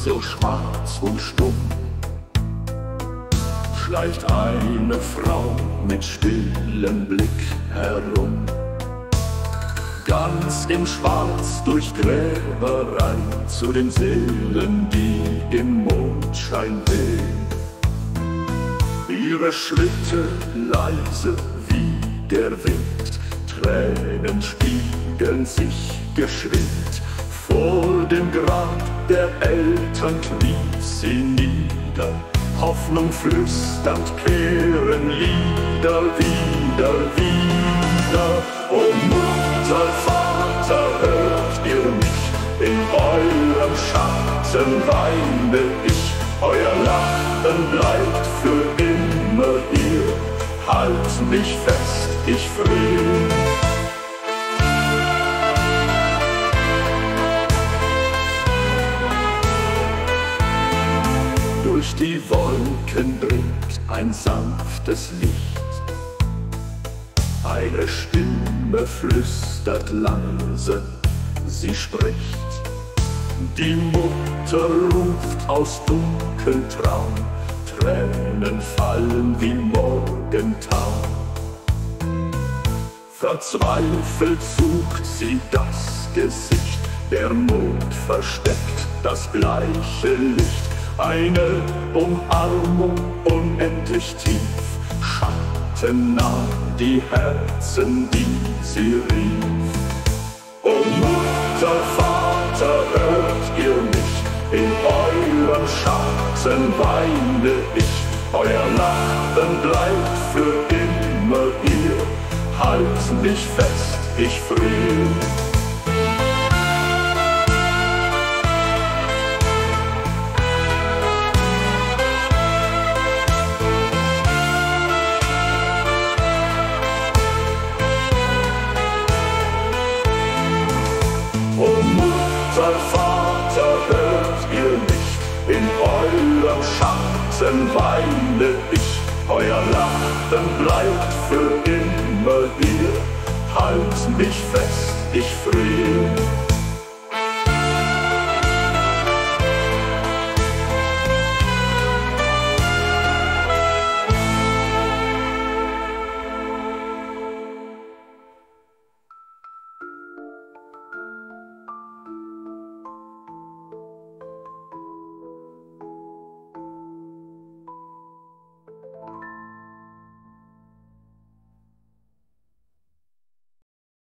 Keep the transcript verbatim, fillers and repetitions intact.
so schwarz und stumm, schleicht eine Frau mit stillem Blick herum. Ganz im Schwarz durch Gräberei zu den Seelen, die im Mondschein wehen. Ihre Schritte leise wie der Wind, Tränen spiegeln sich geschwind. Vor dem Grab der Eltern kniet sie nieder, Hoffnung flüsternd kehren Lieder wieder, wieder. O Mutter, Vater, hört ihr mich? In eurem Schatten weine ich. Euer Lachen bleibt für immer hier. Halt mich fest, ich friere. Durch die Wolken dringt ein sanftes Licht. Eine Stimme flüstert leise, sie spricht. Die Mutter ruft aus Dunkeltraum, Tränen fallen wie Morgentau. Verzweifelt sucht sie das Gesicht, der Mond versteckt das bleiche Licht. Eine Umarmung unendlich tief, schattennah die Herzen, die sie rief. O Mutter, Vater, hört ihr mich? In eurem Schatten weine ich. Euer Lachen bleibt für immer hier. Halt mich fest, ich friere. O Mutter, Vater, hört ihr mich? In eurem Schatten weine ich. Euer Lachen bleibt für immer hier. Halt mich fest, ich friere.